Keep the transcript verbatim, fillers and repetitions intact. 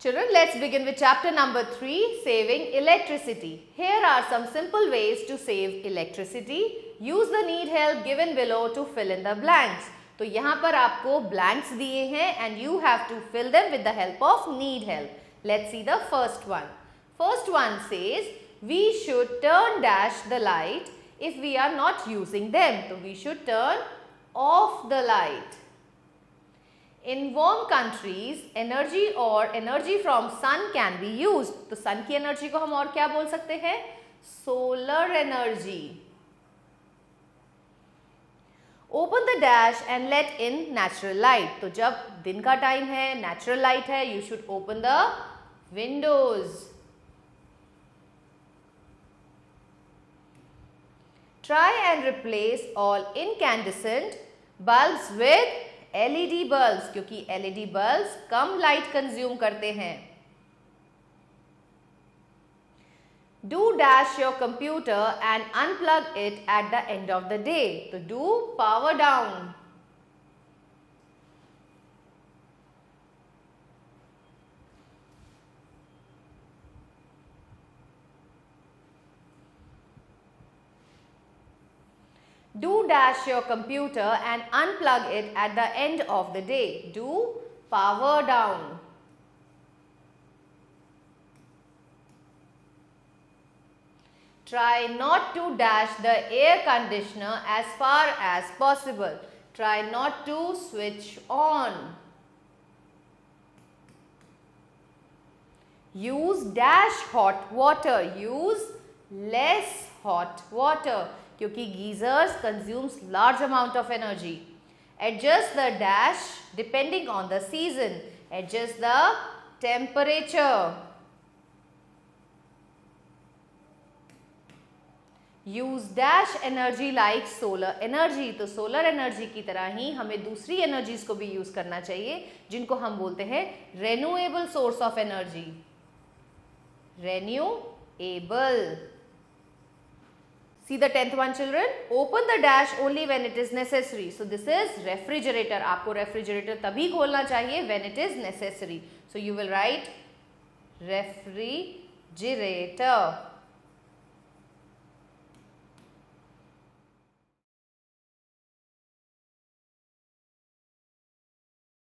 Children, let's begin with chapter number three, saving electricity. Here are some simple ways to save electricity. Use the need help given below to fill in the blanks. तो यहाँ पर आपको blanks दिए हैं and you have to fill them with the help of need help. Let's see the first one. First one says we should turn dash the light if we are not using them. So we should turn off the light. In warm countries, energy or energy from sun can be used. तो sun की energy को हम और क्या बोल सकते हैं? Solar energy. Open the dash and let in natural light. तो जब दिन का टाइम है, natural light है, you should open the windows. Try and replace all incandescent bulbs with L E D bulbs, क्योंकि L E D bulbs कम light consume करते हैं. Do dash your computer and unplug it at the end of the day. तो do power down. Do dash your computer and unplug it at the end of the day. Do power down. Try not to dash the air conditioner as far as possible. Try not to switch on. Use dash hot water. Use less hot water. क्योंकि geysers consumes large amount of energy. Adjust the dash depending on the season. Adjust the temperature. Use dash energy like solar energy. तो solar energy की तरह ही हमें दूसरी energies को भी use करना चाहिए जिनको हम बोलते हैं renewable source of energy. Renewable. See the tenth one, children. Open the dash only when it is necessary. So this is refrigerator. आपको refrigerator तभी खोलना चाहिए when it is necessary. So you will write refrigerator.